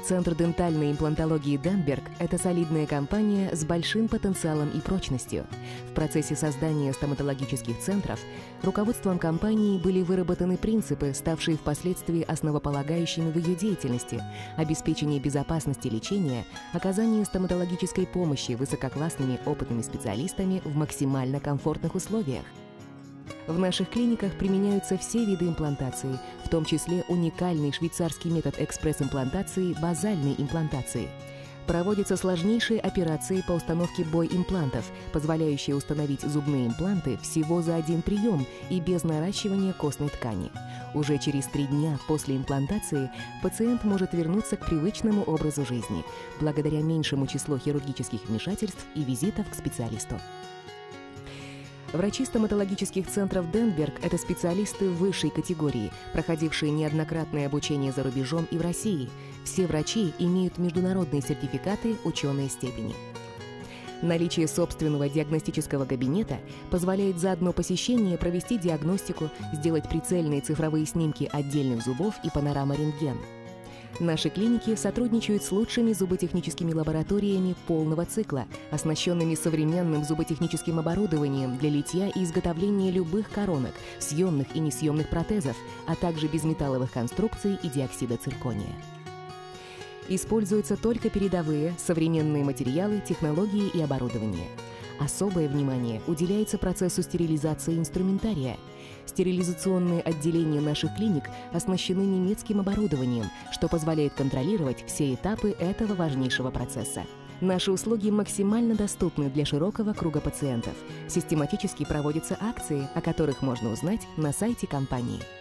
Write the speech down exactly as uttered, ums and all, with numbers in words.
Центр дентальной имплантологии Денберг – это солидная компания с большим потенциалом и прочностью. В процессе создания стоматологических центров руководством компании были выработаны принципы, ставшие впоследствии основополагающими в ее деятельности: обеспечение безопасности лечения, оказание стоматологической помощи высококлассными опытными специалистами в максимально комфортных условиях. В наших клиниках применяются все виды имплантации, в том числе уникальный швейцарский метод экспресс-имплантации – базальной имплантации. Проводятся сложнейшие операции по установке бой-имплантов, позволяющие установить зубные импланты всего за один прием и без наращивания костной ткани. Уже через три дня после имплантации пациент может вернуться к привычному образу жизни, благодаря меньшему числу хирургических вмешательств и визитов к специалисту. Врачи стоматологических центров Денберг – это специалисты высшей категории, проходившие неоднократное обучение за рубежом и в России. Все врачи имеют международные сертификаты ученой степени. Наличие собственного диагностического кабинета позволяет за одно посещение провести диагностику, сделать прицельные цифровые снимки отдельных зубов и панорама-рентген. Наши клиники сотрудничают с лучшими зуботехническими лабораториями полного цикла, оснащенными современным зуботехническим оборудованием для литья и изготовления любых коронок, съемных и несъемных протезов, а также безметалловых конструкций и диоксида циркония. Используются только передовые, современные материалы, технологии и оборудование. Особое внимание уделяется процессу стерилизации инструментария. Стерилизационные отделения наших клиник оснащены немецким оборудованием, что позволяет контролировать все этапы этого важнейшего процесса. Наши услуги максимально доступны для широкого круга пациентов. Систематически проводятся акции, о которых можно узнать на сайте компании.